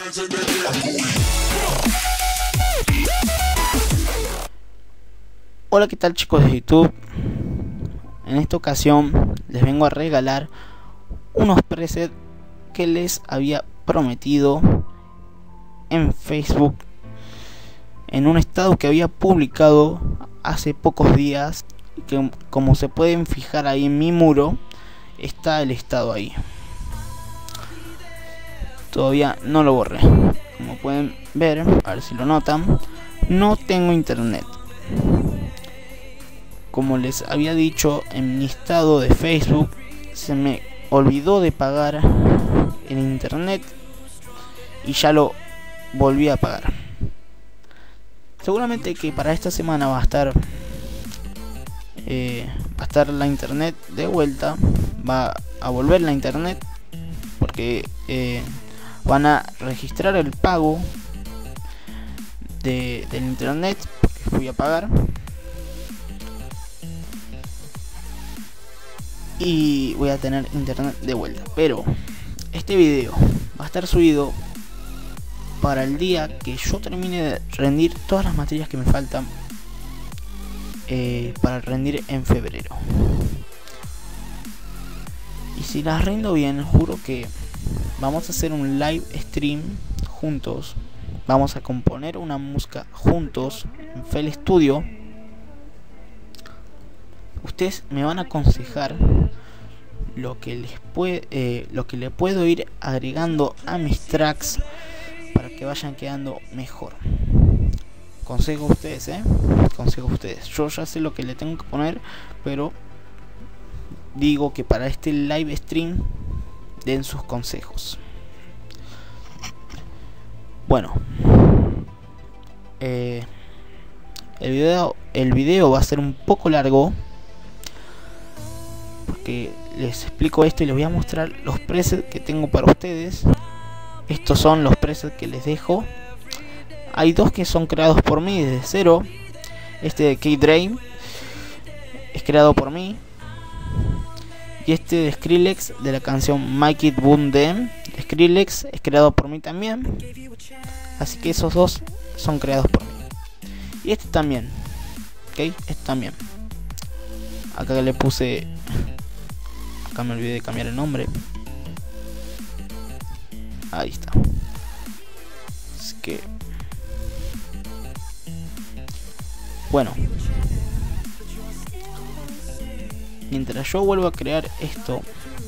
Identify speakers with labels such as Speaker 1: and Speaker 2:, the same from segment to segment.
Speaker 1: Hola, ¿qué tal chicos de YouTube? En esta ocasión les vengo a regalar unos presets que les había prometido en Facebook, en un estado que había publicado hace pocos días, y que, como se pueden fijar ahí en mi muro, está el estado ahí. Todavía no lo borré. Como pueden ver, a ver si lo notan, no tengo internet. Como les había dicho en mi estado de Facebook, se me olvidó de pagar el internet y ya lo volví a pagar. Seguramente que para esta semana va a estar la internet de vuelta, va a volver la internet, porque van a registrar el pago del internet que fui a pagar, y voy a tener internet de vuelta. Pero este video va a estar subido para el día que yo termine de rendir todas las materias que me faltan para rendir en febrero. Y si las rindo bien, juro que vamos a hacer un live stream juntos. Vamos a componer una música juntos en FL Studio. Ustedes me van a aconsejar lo que le puedo ir agregando a mis tracks para que vayan quedando mejor. Consejo a ustedes, consejo a ustedes. Yo ya sé lo que le tengo que poner, pero digo que para este live stream den sus consejos. Bueno, el video va a ser un poco largo, porque les explico esto y les voy a mostrar los presets que tengo para ustedes. Estos son los presets que les dejo. Hay dos que son creados por mí desde cero. Este de K-Drain es creado por mí, y este de Skrillex, de la canción Make It Boom Dem de Skrillex, es creado por mí también. Así que esos dos son creados por mí. Y este también, ¿ok? Este también. Acá le puse... Acá me olvidé de cambiar el nombre. Ahí está. Así que... Bueno. Mientras yo vuelvo a crear esto,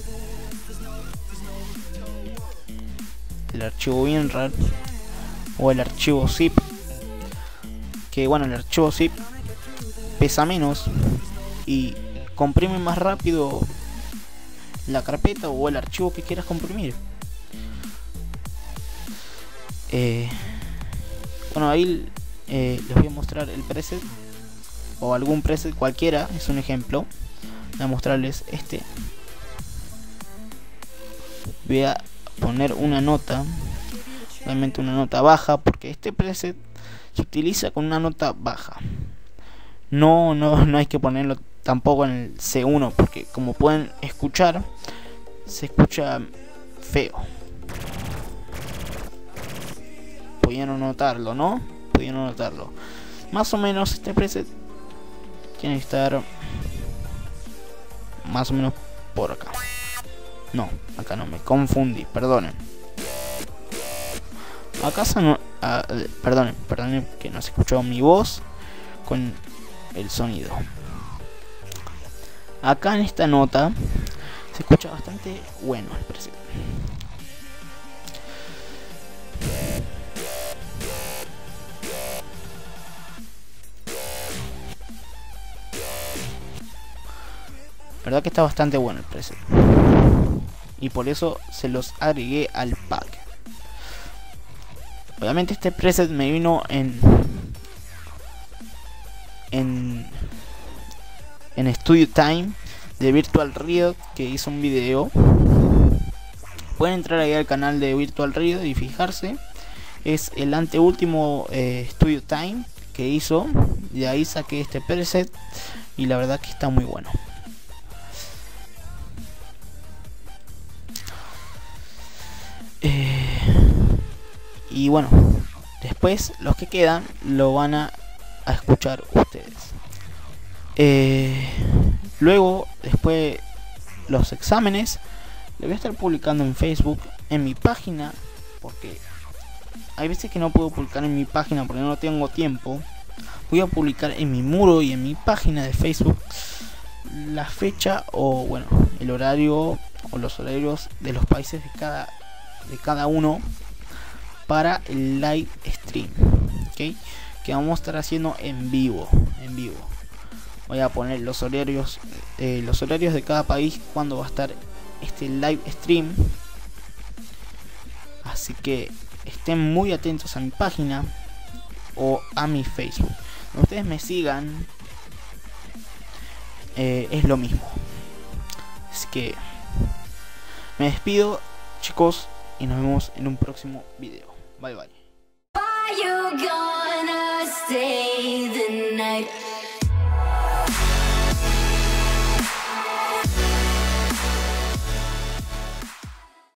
Speaker 1: el archivo WinRAR o el archivo zip, que bueno, el archivo zip pesa menos y comprime más rápido la carpeta o el archivo que quieras comprimir. Bueno, ahí les voy a mostrar el preset, o algún preset cualquiera, es un ejemplo. Voy a mostrarles este. Voy a poner una nota, realmente una nota baja, porque este preset se utiliza con una nota baja. No hay que ponerlo tampoco en el C1, porque como pueden escuchar, se escucha feo. Pudieron notarlo, ¿no? Pudieron notarlo. Más o menos este preset tiene que estar más o menos por acá. No, acá no, me confundí, perdonen. Acá perdonen que no se escuchó mi voz con el sonido. Acá en esta nota se escucha bastante bueno el preset. La verdad que está bastante bueno el preset, y por eso se los agregué al pack. Obviamente este preset me vino en Studio Time de Virtual Riot, que hizo un video. Pueden entrar ahí al canal de Virtual Riot y fijarse. Es el anteúltimo Studio Time que hizo. De ahí saqué este preset y la verdad que está muy bueno. Y bueno, después los que quedan lo van a escuchar ustedes. Luego, después los exámenes, le voy a estar publicando en Facebook, en mi página, porque hay veces que no puedo publicar en mi página porque no tengo tiempo. Voy a publicar en mi muro y en mi página de Facebook la fecha o bueno, el horario o los horarios de los países de cada uno para el live stream, ¿okay? Que vamos a estar haciendo en vivo. Voy a poner los horarios de cada país cuando va a estar este live stream. Así que estén muy atentos a mi página o a mi Facebook. Cuando ustedes me sigan, es lo mismo. Así que me despido, chicos, y nos vemos en un próximo video. Bye bye.